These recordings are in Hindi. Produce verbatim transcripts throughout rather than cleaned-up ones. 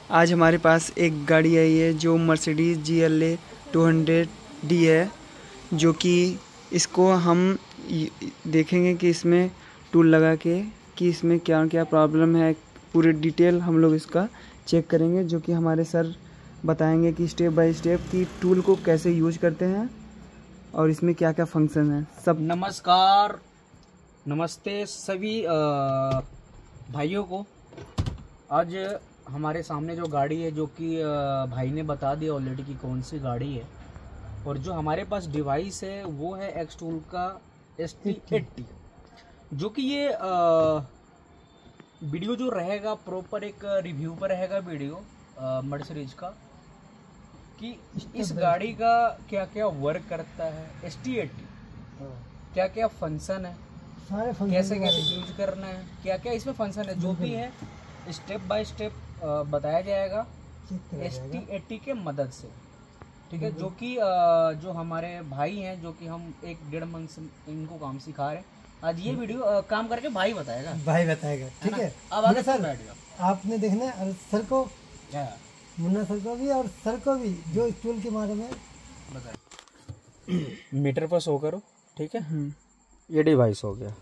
आज हमारे पास एक गाड़ी आई है जो Mercedes G L A two hundred D है, जो कि इसको हम देखेंगे कि इसमें टूल लगा के कि इसमें क्या क्या प्रॉब्लम है। पूरी डिटेल हम लोग इसका चेक करेंगे, जो कि हमारे सर बताएंगे कि स्टेप बाय स्टेप कि टूल को कैसे यूज करते हैं और इसमें क्या क्या फंक्शन है सब। नमस्कार, नमस्ते सभी भाइयों को। आज हमारे सामने जो गाड़ी है, जो कि भाई ने बता दिया ऑलरेडी कि कौन सी गाड़ी है, और जो हमारे पास डिवाइस है वो है एक्स टूल का एस टी एट्टी, जो कि ये आ, वीडियो जो रहेगा प्रॉपर एक रिव्यू पर रहेगा वीडियो मर्सिडीज का, कि इस गाड़ी का क्या क्या वर्क करता है, एस टी एट्टी क्या क्या फंक्शन है, सारे फंक्शन कैसे कैसे यूज करना है, क्या क्या इसमें फंक्शन है, जो भी है स्टेप बाय स्टेप बताया जाएगा एस टी एट्टी के मदद से। ठीक है, जो कि जो हमारे भाई हैं, जो कि हम एक डेढ़ मंथ से इनको काम सिखा रहे हैं। आज ये वीडियो काम करके भाई बताएगा भाई बताएगा ठीक है। अब आगे सर बैठ जाओ, आपने देखना है, और सर को मुन्ना सर को भी और सर को भी जो इस टूल के बारे में बताए। मीटर पर शो करो, ठीक है। ये डिवाइस हो गया,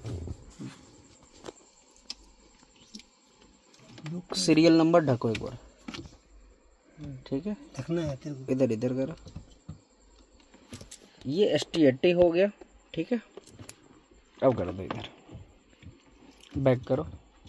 सीरियल नंबर ढको एक बार, ठीक है। देखना है तेरे को, इधर इधर करो। ये एस टी एट्टी हो गया, ठीक है। अब कर दो इधर, बैक करो।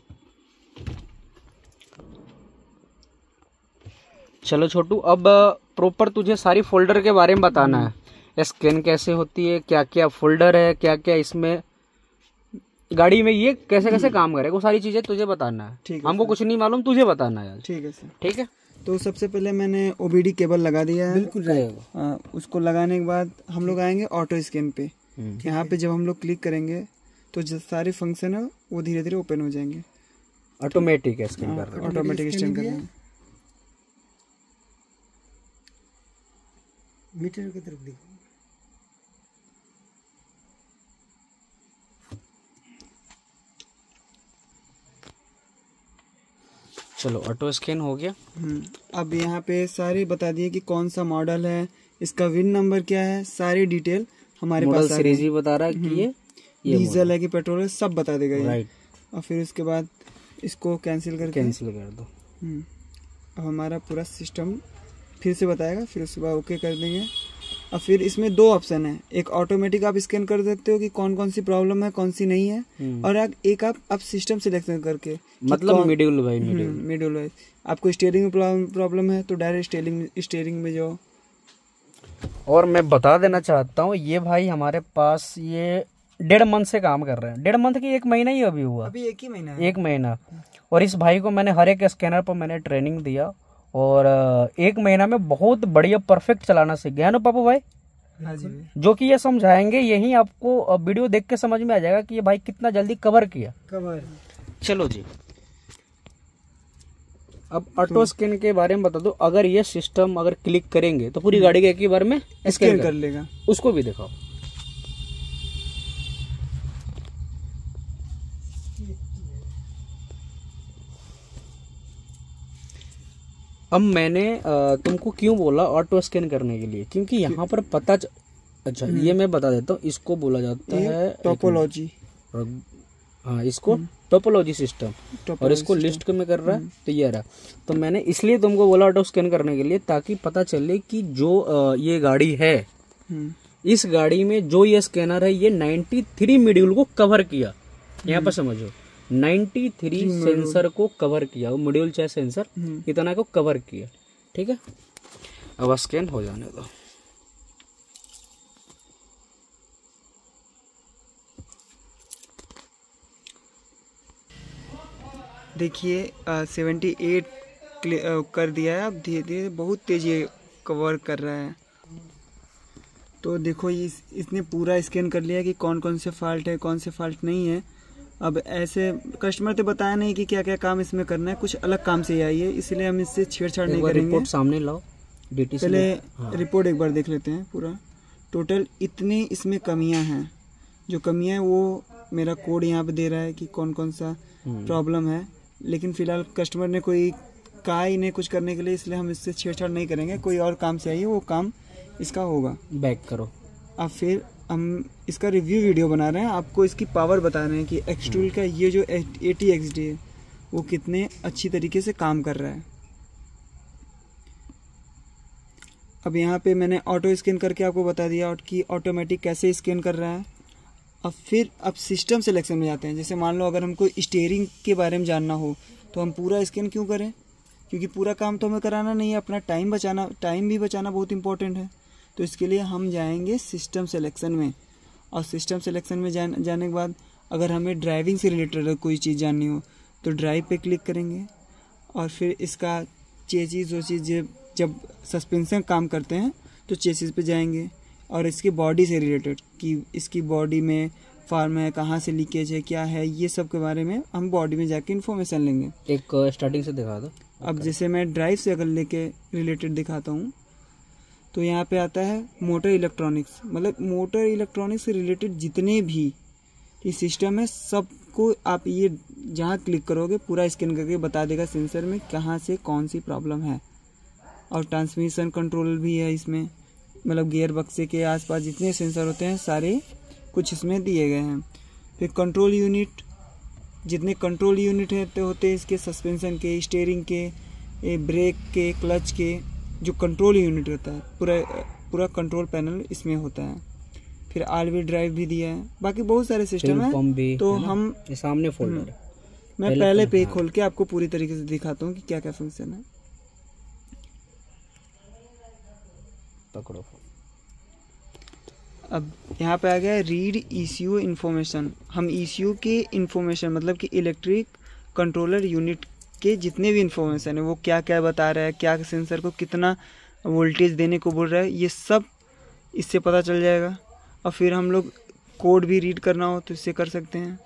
चलो छोटू, अब प्रॉपर तुझे सारी फोल्डर के बारे में बताना है। स्कैन कैसे होती है, क्या क्या फोल्डर है, क्या क्या इसमें गाड़ी में ये कैसे कैसे काम करेगा, वो सारी चीजें तुझे बताना है। ठीक है, हमको कुछ नहीं मालूम, तुझे बताना है। ठीक है सर। ठीक है, तो सबसे पहले मैंने ओ बी डी केबल लगा दिया है। बिल्कुल रहेगा। आ, उसको लगाने के बाद हम लोग आएंगे ऑटो स्कैन पे। यहाँ पे जब हम लोग क्लिक करेंगे तो जो सारे फंक्शन है वो धीरे धीरे ओपन हो जाएंगे। ऑटोमेटिक है स्कैन कर रहा है। ऑटोमेटिक स्कैन कर रहे हैं। मीटर की तरफ देखो। चलो ऑटो स्कैन हो गया। अब यहाँ पे सारे बता दिए कि कौन सा मॉडल है, इसका विन नंबर क्या है, सारी डिटेल हमारे पास आ सीरीज ही बता रहा है कि ये डीजल है कि पेट्रोल है, सब बता देगा ये। राइट। और फिर उसके बाद इसको कैंसिल करके कैंसिल कर दो। अब हमारा पूरा सिस्टम फिर से बताएगा, फिर उसके बाद ओके कर देंगे। और फिर इसमें दो ऑप्शन है, एक ऑटोमेटिक आप स्कैन कर सकते हो कि कौन कौन सी प्रॉब्लम है, कौन सी नहीं है, और एक आप आप सिस्टम सिलेक्शन करके, मतलब middle by middle middle wise आपको स्टीयरिंग में प्रॉब्लम है तो डायरेक्ट स्टीयरिंग स्टीयरिंग में जाओ। और मैं बता देना चाहता हूँ, ये भाई हमारे पास ये डेढ़ मंथ से काम कर रहे हैं। डेढ़ मंथ की एक महीना ही अभी हुआ, अभी एक ही महीना है। एक महीना। और इस भाई को मैंने हर एक स्कैनर पर मैंने ट्रेनिंग दिया, और एक महीना में बहुत बढ़िया परफेक्ट चलाना सीख गया ना पापा भाई। हाँ जी। जो कि ये समझाएंगे, यही आपको वीडियो देख के समझ में आ जाएगा कि ये भाई कितना जल्दी कवर किया। कवर। चलो जी, अब ऑटो स्कैन के बारे में बता दो। अगर ये सिस्टम अगर क्लिक करेंगे तो पूरी गाड़ी के एक ही बार में स्कैन कर लेगा, उसको भी दिखाओ। अब मैंने तुमको क्यों बोला ऑटो स्कैन करने के लिए, क्योंकि यहाँ पर पता च... अच्छा ये मैं बता देता हूँ, इसको बोला जाता है टोपोलॉजी। हाँ, इसको टोपोलॉजी सिस्टम, और इसको लिस्ट में कर रहा है तो ये रहा। तो मैंने इसलिए तुमको बोला ऑटो स्कैन करने के लिए, ताकि पता चले कि जो ये गाड़ी है, इस गाड़ी में जो ये स्कैनर है ये तिरानवे मॉड्यूल को कवर किया। यहाँ पर समझो, तिरानवे सेंसर को कवर किया, वो मॉड्यूल चाहे सेंसर इतना को कवर किया। ठीक है, अब स्कैन हो जाने दो। देखिए सेवेंटी एट कर दिया है। अब धीरे धीरे बहुत तेजी कवर कर रहा है। तो देखो इस इसने पूरा स्कैन कर लिया कि कौन कौन से फॉल्ट है, कौन से फॉल्ट नहीं है। अब ऐसे कस्टमर तो बताया नहीं कि क्या क्या काम इसमें करना है, कुछ अलग काम से आई है, इसलिए हम इससे छेड़छाड़ नहीं करेंगे। रिपोर्ट सामने लाओ, डीटीसी पहले हाँ। रिपोर्ट एक बार देख लेते हैं पूरा। टोटल इतनी इसमें कमियां हैं, जो कमियां हैं वो मेरा कोड यहाँ पे दे रहा है कि कौन कौन सा प्रॉब्लम है, लेकिन फिलहाल कस्टमर ने कोई कहा ही नहीं कुछ करने के लिए, इसलिए हम इससे छेड़छाड़ नहीं करेंगे। कोई और काम से आइए, वो काम इसका होगा। बैक करो। अब फिर हम इसका रिव्यू वीडियो बना रहे हैं, आपको इसकी पावर बता रहे हैं कि एक्स टूल का ये जो ए टी एक्स डी है वो कितने अच्छी तरीके से काम कर रहा है। अब यहाँ पे मैंने ऑटो स्कैन करके आपको बता दिया कि ऑटोमेटिक कैसे स्कैन कर रहा है। अब फिर अब सिस्टम सिलेक्शन में जाते हैं। जैसे मान लो अगर हमको स्टीयरिंग के बारे में जानना हो तो हम पूरा स्कैन क्यों करें, क्योंकि पूरा काम तो हमें कराना नहीं है, अपना टाइम बचाना, टाइम भी बचाना बहुत इंपॉर्टेंट है। तो इसके लिए हम जाएंगे सिस्टम सिलेक्शन में, और सिस्टम सिलेक्शन में जान, जाने के बाद अगर हमें ड्राइविंग से रिलेटेड कोई चीज़ जाननी हो तो ड्राइव पे क्लिक करेंगे, और फिर इसका चेसिस वो चीज़ जब सस्पेंशन काम करते हैं तो चेसिस पे जाएंगे, और इसकी बॉडी से रिलेटेड कि इसकी बॉडी में फार्म है, कहाँ से लीकेज है, क्या है, ये सब के बारे में हम बॉडी में जाके इन्फॉर्मेशन लेंगे। एक स्टार्टिंग से दिखा दो। अब जैसे मैं ड्राइव से अगर लेके रिलेटेड दिखाता हूँ तो यहाँ पे आता है मोटर इलेक्ट्रॉनिक्स, मतलब मोटर इलेक्ट्रॉनिक्स से रिलेटेड जितने भी ये सिस्टम है सबको आप ये जहाँ क्लिक करोगे पूरा स्कैन करके बता देगा सेंसर में कहाँ से कौन सी प्रॉब्लम है। और ट्रांसमिशन कंट्रोल भी है इसमें, मतलब गियर बक्से के आसपास जितने सेंसर होते हैं सारे कुछ इसमें दिए गए हैं। फिर कंट्रोल यूनिट, जितने कंट्रोल यूनिट है होते हैं इसके, सस्पेंशन के, स्टीयरिंग के, ब्रेक के, क्लच के, जो कंट्रोल यूनिट होता है पूरा पूरा कंट्रोल पैनल इसमें होता है। फिर ऑल व्हील ड्राइव भी दिया है, बाकी बहुत सारे सिस्टम है। तो हम ये सामने फोल्डर है, मैं पहले, पहले पे खोल के आपको पूरी तरीके से दिखाता हूँ कि क्या क्या फंक्शन है। पकड़ो। अब यहाँ पे आ गया रीड ईसीयू इन्फॉर्मेशन। हम ईसीयू के इन्फॉर्मेशन मतलब कि इलेक्ट्रिक कंट्रोलर यूनिट के जितने भी इन्फॉर्मेशन है वो क्या क्या बता रहा है, क्या सेंसर को कितना वोल्टेज देने को बोल रहा है, ये सब इससे पता चल जाएगा। और फिर हम लोग कोड भी रीड करना हो तो इससे कर सकते हैं।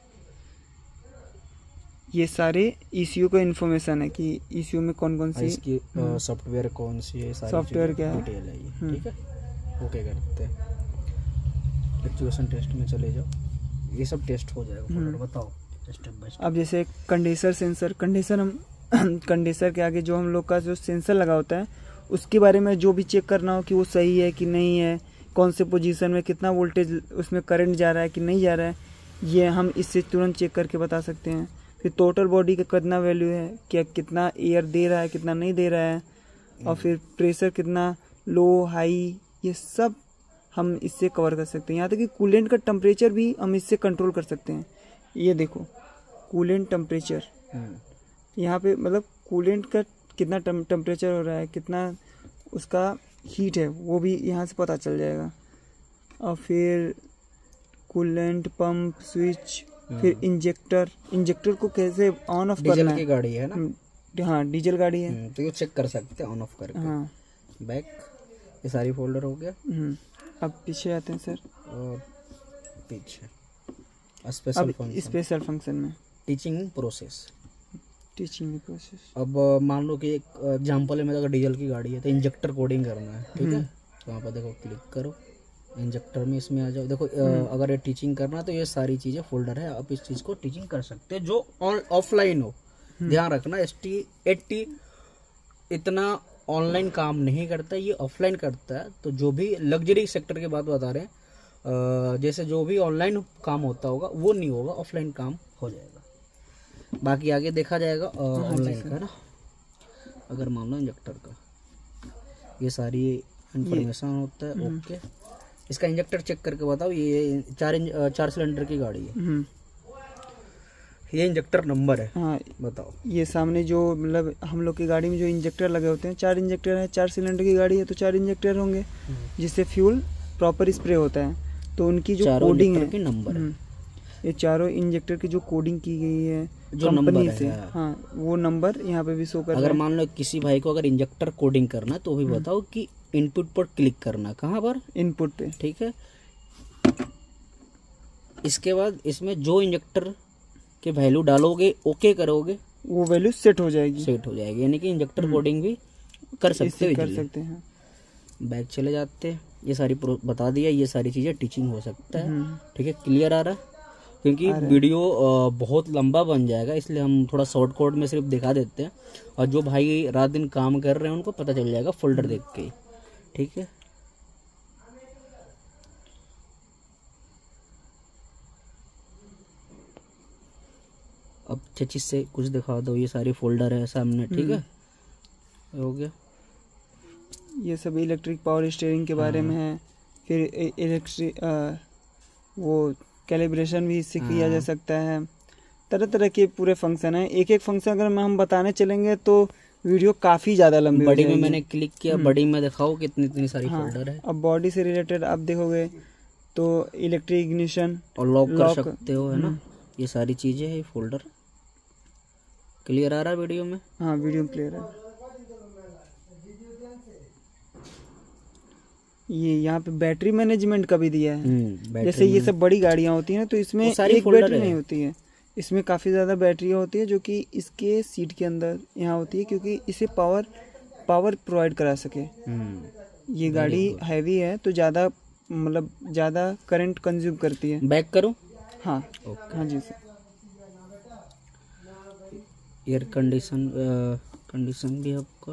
ये सारे ईसीयू का इन्फॉर्मेशन है कि ईसीयू में कौन कौन सी इसकी सॉफ्टवेयर कौन सी है, सारी सॉफ्टवेयर क्या है, डिटेल है ये। ठीक है, ओके करते हैं। एक्चुएशन टेस्ट में चले जाओ, ये सब टेस्ट हो जाएगा। बताओ स्टेप बाय स्टेप। अब जैसे कंडेंसर सेंसर, कंडेंसर हम कंडेंसर के आगे जो हम लोग का जो सेंसर लगा होता है उसके बारे में जो भी चेक करना हो कि वो सही है कि नहीं है, कौन से पोजीशन में कितना वोल्टेज उसमें करंट जा रहा है कि नहीं जा रहा है, ये हम इससे तुरंत चेक करके बता सकते हैं। फिर टोटल बॉडी का कितना वैल्यू है, क्या कितना एयर दे रहा है, कितना नहीं दे रहा है, और फिर प्रेशर कितना लो हाई, ये सब हम इससे कवर कर सकते हैं। यहाँ तक कि कूलेंट का टेम्परेचर भी हम इससे कंट्रोल कर सकते हैं। ये देखो कूलेंट टेम्परेचर, यहाँ पे मतलब कूलेंट का कितना टेम्परेचर हो रहा है, कितना उसका हीट है, वो भी यहाँ से पता चल जाएगा। और फिर कूलेंट पंप स्विच, फिर इंजेक्टर, इंजेक्टर को कैसे ऑन ऑफ करना है। डीजल की गाड़ी है ना? हाँ डीजल गाड़ी है तो ये चेक कर सकते हैं ऑन ऑफ करके। हाँ बैक, ये सारी फोल्डर हो गया। अब पीछे आते हैं सर, और पीछे स्पेशल फंक्शन, स्पेशल फंक्शन में टीचिंग प्रोसेस, टीचिंग प्रोसेस। अब मान लो कि एक एग्जांपल है, मेरे अगर डीजल की गाड़ी है तो इंजेक्टर कोडिंग करना है। ठीक है, तो वहाँ पर देखो क्लिक करो, इंजेक्टर में इसमें आ जाओ। देखो अगर ये टीचिंग करना तो ये सारी चीज़ें फोल्डर है, आप इस चीज़ को टीचिंग कर सकते हैं जो ऑफलाइन हो। ध्यान रखना एस टी एट्टी इतना ऑनलाइन काम नहीं करता, ये ऑफलाइन करता है। तो जो भी लग्जरी सेक्टर की बात बता रहे हैं, जैसे जो भी ऑनलाइन काम होता होगा वो नहीं होगा, ऑफलाइन काम हो जाएगा। बाकी आगे देखा जाएगा ऑनलाइन का ना। अगर मान लो इंजेक्टर का ये सारी इंफॉर्मेशन होता है। ओके, इसका इंजेक्टर चेक करके बताओ। ये चार चार सिलेंडर की गाड़ी है, ये इंजेक्टर नंबर है। हाँ बताओ। ये सामने जो मतलब हम लोग की गाड़ी में जो इंजेक्टर लगे होते हैं, चार इंजेक्टर है, चार सिलेंडर की गाड़ी है तो चार इंजेक्टर होंगे जिससे फ्यूल प्रॉपर स्प्रे होता है। तो उनकी जो कोडिंग है, नंबर है, ये चारों इंजेक्टर की जो कोडिंग की गई है जो कंपनी से, हाँ वो नंबर यहाँ पे भी शो कर रहा है। अगर मान लो किसी भाई को अगर इंजेक्टर कोडिंग करना तो भी बताओ कि इनपुट पर क्लिक करना, कहाँ पर, इनपुट पे। ठीक है, इसके बाद इसमें जो इंजेक्टर के वैल्यू डालोगे, ओके करोगे, वो वैल्यू सेट हो जाएगी, सेट हो जाएगी। यानी कि इंजेक्टर कोडिंग भी कर सकते हो, कर सकते हैं। बैक चले जाते हैं, ये सारी बता दिया, ये सारी चीज़ें टीचिंग हो सकता है। ठीक है, क्लियर आ रहा है। क्योंकि वीडियो अ, बहुत लंबा बन जाएगा, इसलिए हम थोड़ा शॉर्ट कोड में सिर्फ दिखा देते हैं, और जो भाई रात दिन काम कर रहे हैं उनको पता चल जाएगा फोल्डर देख के ही। ठीक है, अब चची से कुछ दिखा दो। ये सारी फोल्डर है सामने। ठीक है, ये हो गया। ये सब इलेक्ट्रिक पावर स्टीयरिंग के बारे में है। फिर इलेक्ट्रिक वो कैलिब्रेशन भी इससे किया जा सकता है। तरह तरह के पूरे फंक्शन है। एक एक फंक्शन अगर हम बताने चलेंगे तो वीडियो काफ़ी ज़्यादा लंबी हो बॉडी जाएगी। में मैंने क्लिक किया, बॉडी में दिखाओ कितनी इतनी सारी हाँ, फोल्डर है। अब बॉडी से रिलेटेड आप देखोगे तो इलेक्ट्रिक इग्निशन और लॉक कर सकते हो, है ना। ये सारी चीज़ें है, ये फोल्डर क्लियर आ रहा है वीडियो में। हाँ, वीडियो क्लियर है। ये यहाँ पे बैटरी मैनेजमेंट का भी दिया है। जैसे ये सब बड़ी गाड़ियाँ होती हैं तो इसमें एक बैटरी नहीं होती है, इसमें काफ़ी ज़्यादा बैटरियाँ होती है जो कि इसके सीट के अंदर यहाँ होती है, क्योंकि इसे पावर पावर प्रोवाइड करा सके। ये गाड़ी हैवी है तो ज़्यादा मतलब ज़्यादा करंट कंज्यूम करती है। बैक करो। हाँ हाँ जी सर। एयर कंडीशन कंडीशन भी आपका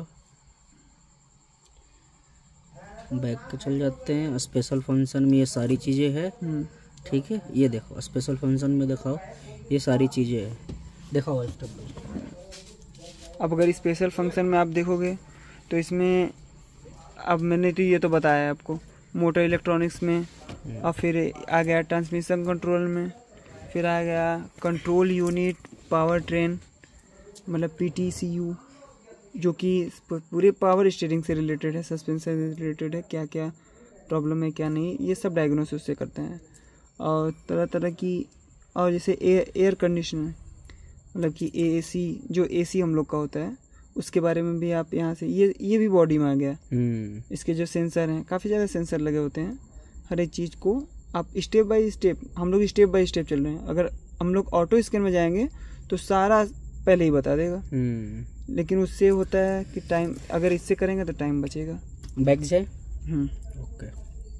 बैक पे चल जाते हैं। स्पेशल फंक्शन में ये सारी चीज़ें हैं। ठीक है, ये देखो स्पेशल फंक्शन में दिखाओ, ये सारी चीज़ें हैं, दिखाओ स्टेप बाय स्टेप। अब अगर स्पेशल फंक्शन में आप देखोगे तो इसमें अब मैंने तो ये तो बताया है आपको मोटर इलेक्ट्रॉनिक्स में, और फिर आ गया ट्रांसमिशन कंट्रोल में, फिर आ गया कंट्रोल यूनिट पावर ट्रेन मतलब पी टी सी यू, जो कि पूरे पावर स्टीयरिंग से रिलेटेड है, सस्पेंशन से रिलेटेड है, क्या क्या प्रॉब्लम है क्या नहीं, ये सब डायग्नोसिस से करते हैं। और तरह तरह की, और जैसे एयर एयर कंडीशनर मतलब कि ए ए सी जो ए सी हम लोग का होता है उसके बारे में भी आप यहाँ से, ये ये भी बॉडी में आ गया। इसके जो सेंसर हैं, काफ़ी ज़्यादा सेंसर लगे होते हैं। हर एक चीज़ को आप स्टेप बाय स्टेप, हम लोग स्टेप बाय स्टेप चल रहे हैं। अगर हम लोग ऑटो स्कैन में जाएंगे तो सारा पहले ही बता देगा, लेकिन उससे होता है कि टाइम, अगर इससे करेंगे तो टाइम बचेगा। बैक जाए। ओके,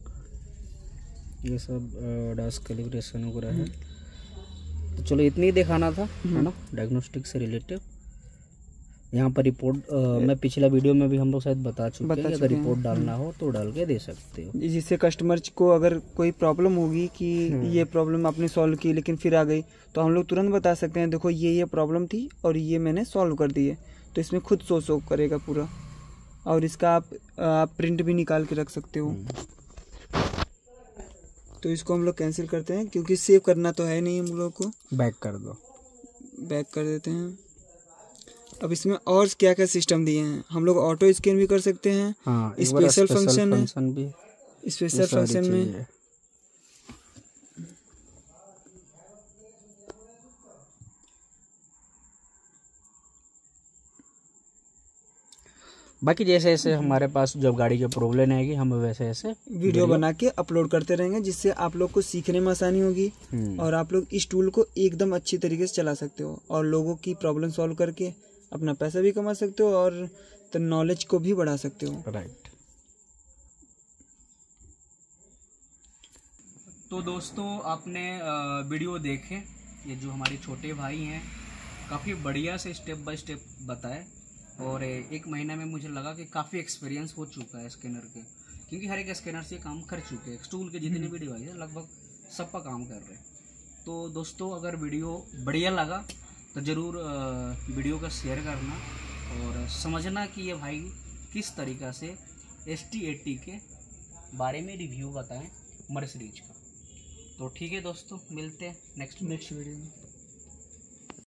ये सब डास कैलिब्रेशन वगैरह है। तो चलो इतनी ही दिखाना था, है ना, डायग्नोस्टिक से रिलेटेड। यहाँ पर रिपोर्ट मैं पिछला वीडियो में भी हम लोग शायद बता चुके हैं, अगर रिपोर्ट डालना हो तो डाल के दे सकते हो, जिससे कस्टमर को अगर कोई प्रॉब्लम होगी कि ये प्रॉब्लम आपने सॉल्व की लेकिन फिर आ गई तो हम लोग तुरंत बता सकते हैं, देखो ये ये प्रॉब्लम थी और ये मैंने सॉल्व कर दी है। तो इसमें खुद शो शो करेगा पूरा, और इसका आप आप प्रिंट भी निकाल के रख सकते हो। तो इसको हम लोग कैंसिल करते हैं क्योंकि सेव करना तो है नहीं हम लोग को। बैक कर दो, बैक कर देते हैं। अब इसमें और क्या क्या सिस्टम दिए हैं, हम लोग ऑटो स्कैन भी कर सकते हैं। हाँ, स्पेशल फंक्शन है, भी स्पेशल फंक्शन में बाकी जैसे जैसे हमारे पास जब गाड़ी की प्रॉब्लम आएगी हम वैसे ऐसे वीडियो बना के अपलोड करते रहेंगे, जिससे आप लोग को सीखने में आसानी होगी और आप लोग इस टूल को एकदम अच्छी तरीके से चला सकते हो और लोगों की प्रॉब्लम सॉल्व करके अपना पैसा भी कमा सकते हो और तो नॉलेज को भी बढ़ा सकते हो। राइट। तो दोस्तों आपने वीडियो देखे, ये जो हमारे छोटे भाई हैं काफ़ी बढ़िया से स्टेप बाय स्टेप बताए, और एक महीना में मुझे लगा कि काफ़ी एक्सपीरियंस हो चुका है स्कैनर के, क्योंकि हर एक स्कैनर से काम कर चुके हैं। स्टूल के जितने भी डिवाइस है लगभग सब पर काम कर रहे हैं। तो दोस्तों अगर वीडियो बढ़िया लगा तो ज़रूर वीडियो का शेयर करना और समझना कि ये भाई किस तरीक़ा से एस टी एटी के बारे में रिव्यू बताएं मर्सिडीज का। तो ठीक है दोस्तों, मिलते हैं नेक्स्ट नेक्स्ट वीडियो में।